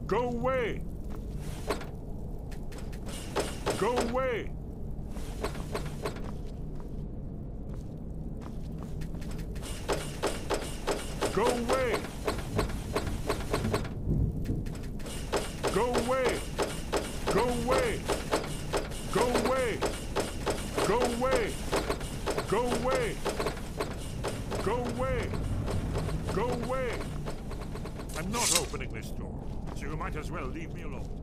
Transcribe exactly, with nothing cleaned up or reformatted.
Go away! Go away! Go away! Go away! Go away! Go away! Go away! Go away! Go away! Go away! I'm not opening this door, so you might as well leave me alone.